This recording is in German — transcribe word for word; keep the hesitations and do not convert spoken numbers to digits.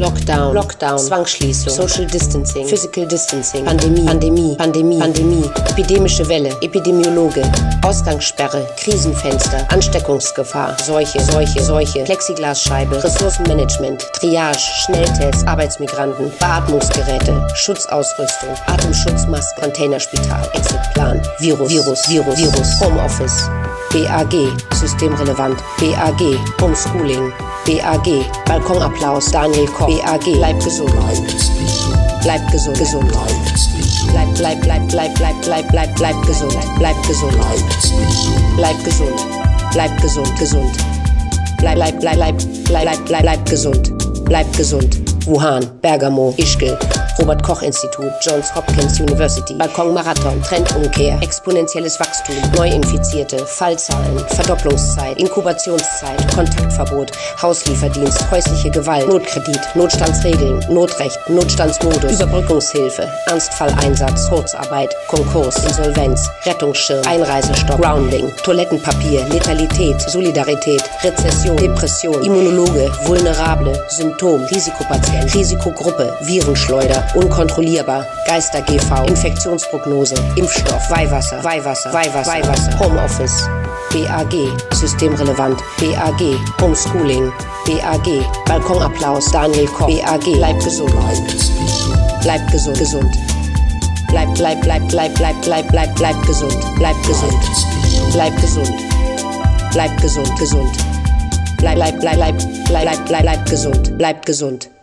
Lockdown, Lockdown, Zwangsschließung, Social Distancing, Physical Distancing, Pandemie, Pandemie, Pandemie, Pandemie, epidemische Welle, Epidemiologe, Ausgangssperre, Krisenfenster, Ansteckungsgefahr, Seuche, Seuche, Seuche, Plexiglasscheibe, Ressourcenmanagement, Triage, Schnelltests, Arbeitsmigranten, Beatmungsgeräte, Schutzausrüstung, Atemschutzmaske, Containerspital, Exitplan, Virus, Virus, Virus, Virus, Homeoffice, B A G, systemrelevant, B A G, Homeschooling, B A G, Balkonapplaus, Daniel Koch, B A G, bleib gesund, bleib gesund, gesund, bleib, bleib, bleib, bleib, bleib, bleib, bleib, bleib gesund, bleib gesund, bleib gesund, bleib gesund, gesund, bleib, bleib, bleib, bleib, bleib, bleib, bleib gesund, bleib gesund, Wuhan, Bergamo, Ischgl, Robert-Koch-Institut, Johns Hopkins University, Balkonmarathon, Trendumkehr, exponentielles Wachstum, Neuinfizierte, Fallzahlen, Verdopplungszeit, Inkubationszeit, Kontaktverbot, Hauslieferdienst, häusliche Gewalt, Notkredit, Notstandsregeln, Notrecht, Notstandsmodus, Überbrückungshilfe, Ernstfalleinsatz, Kurzarbeit, Konkurs, Insolvenz, Rettungsschirm, Einreisestopp, Grounding, Toilettenpapier, Letalität, Solidarität, Rezession, Depression, Immunologe, Vulnerable, Symptom, Risikopatient, Risikogruppe, Virenschleuder, unkontrollierbar, Geister-G V, Infektionsprognose, Impfstoff, Weihwasser, Weihwasser, Weihwasser, Weihwasser, Homeoffice, B A G, systemrelevant, B A G, Homeschooling, B A G, Balkonapplaus, Daniel Koch, B A G, bleib gesund, bleib gesund, gesund, bleib, bleib, bleib, bleib, bleib, bleib, bleib, bleib gesund, bleib gesund, bleib gesund, bleib gesund, gesund, bleib, bleib, bleib, bleib, bleib, bleib, bleib gesund, bleib gesund.